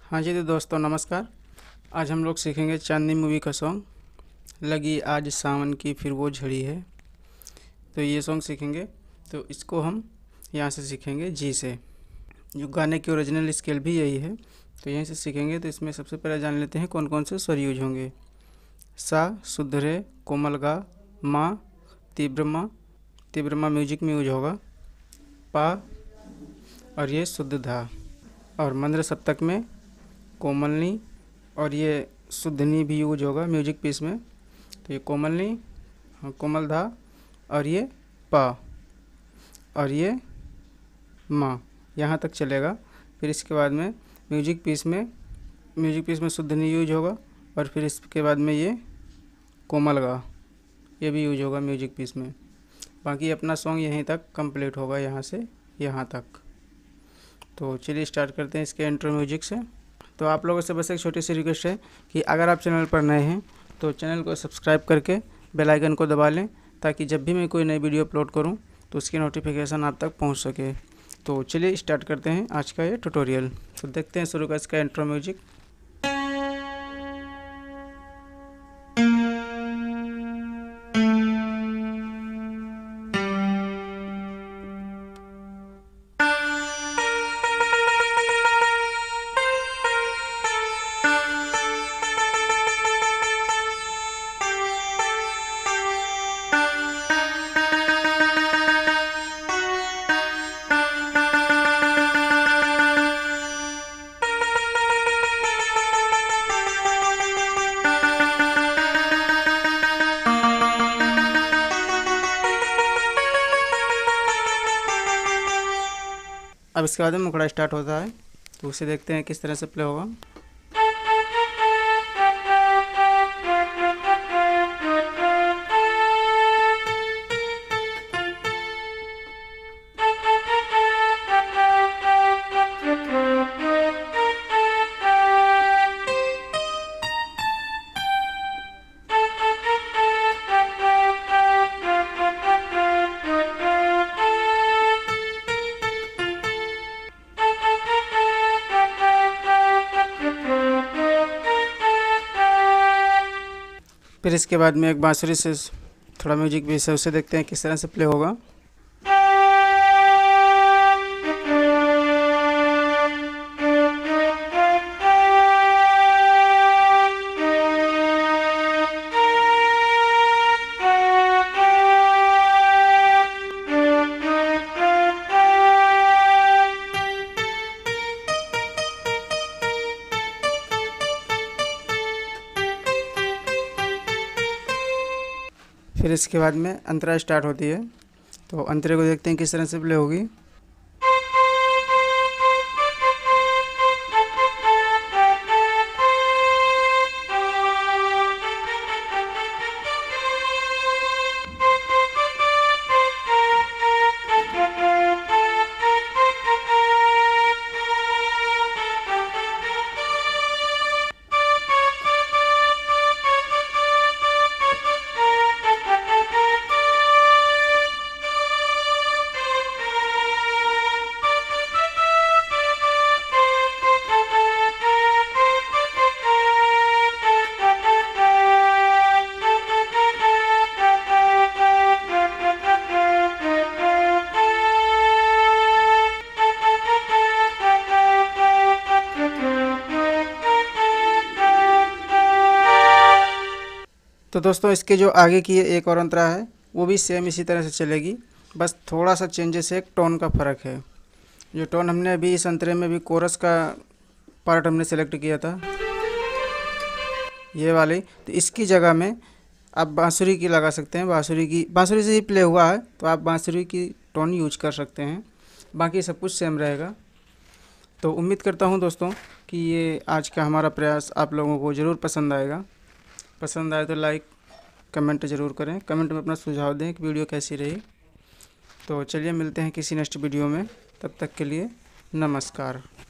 हाँ जी, तो दोस्तों नमस्कार। आज हम लोग सीखेंगे चांदनी मूवी का सॉन्ग लगी आज सावन की फिर वो झड़ी है। तो ये सॉन्ग सीखेंगे, तो इसको हम यहाँ से सीखेंगे जी से। जो गाने की ओरिजिनल स्केल भी यही है, तो यहीं से सीखेंगे। तो इसमें सबसे पहले जान लेते हैं कौन कौन से स्वर यूज होंगे। सा शुद्ध रे, कोमल गा, मा, तीव्र मा म्यूजिक में यूज होगा, पा और ये शुद्ध धा। और मंद्र सप्तक में कोमलनी और ये शुद्धनी भी यूज होगा म्यूजिक पीस में। तो ये कोमलनी, कोमल धा और ये पा और ये माँ, यहाँ तक चलेगा। फिर इसके बाद में म्यूजिक पीस में शुद्धनी यूज होगा और फिर इसके बाद में ये कोमल गा, ये भी यूज होगा म्यूजिक पीस में। बाकी अपना सॉन्ग यहीं तक कंप्लीट होगा, यहाँ से यहाँ तक। तो चलिए स्टार्ट करते हैं इसके इंट्रो म्यूजिक से। तो आप लोगों से बस एक छोटी सी रिक्वेस्ट है कि अगर आप चैनल पर नए हैं तो चैनल को सब्सक्राइब करके बेल आइकन को दबा लें, ताकि जब भी मैं कोई नई वीडियो अपलोड करूं तो उसकी नोटिफिकेशन आप तक पहुंच सके। तो चलिए स्टार्ट करते हैं आज का ये ट्यूटोरियल। तो देखते हैं शुरू का इसका इंट्रो म्यूजिक। अब इसके बाद में मुखड़ा स्टार्ट होता है, तो उसे देखते हैं किस तरह से प्ले होगा। फिर इसके बाद में एक बांसुरी से थोड़ा म्यूजिक भी है, उसे देखते हैं किस तरह से प्ले होगा। फिर इसके बाद में अंतरा स्टार्ट होती है, तो अंतरे को देखते हैं किस तरह से प्ले होगी। तो दोस्तों इसके जो आगे की एक और अंतरा है वो भी सेम इसी तरह से चलेगी, बस थोड़ा सा चेंजेस है, एक टोन का फ़र्क है। जो टोन हमने अभी इस अंतरे में भी कोरस का पार्ट हमने सेलेक्ट किया था, ये वाली, तो इसकी जगह में आप बांसुरी की लगा सकते हैं। बांसुरी से ही प्ले हुआ है, तो आप बांसुरी की टोन यूज कर सकते हैं। बाकी सब कुछ सेम रहेगा। तो उम्मीद करता हूँ दोस्तों कि ये आज का हमारा प्रयास आप लोगों को ज़रूर पसंद आएगा। पसंद आए तो लाइक कमेंट ज़रूर करें, कमेंट में अपना सुझाव दें कि वीडियो कैसी रही। तो चलिए मिलते हैं किसी नेक्स्ट वीडियो में, तब तक के लिए नमस्कार।